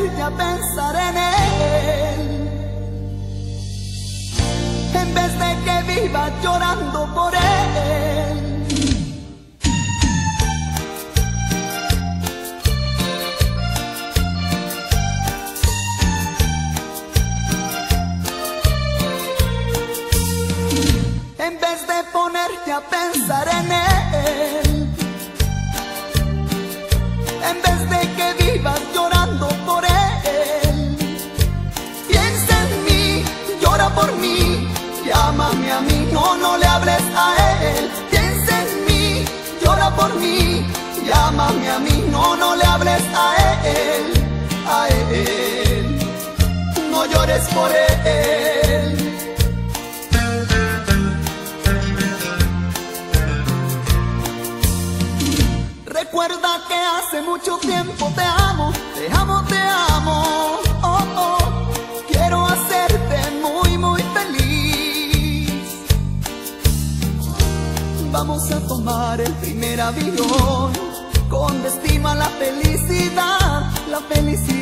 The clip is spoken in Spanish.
ponerte a pensar en él, en vez de que vivas llorando por él. En vez de ponerte a pensar en él, en vez de que vivas llorando por él, piensa en mí, llora por mí, llámame a mí, no le hables a él. Piensa en mí, llora por mí, llámame a mí, no le hables a él, a él, no llores por él. Recuerda que hace mucho tiempo te amo, te amo, te amo. Oh, oh. Quiero hacerte muy, muy feliz. Vamos a tomar el primer avión con destino a la felicidad, la felicidad.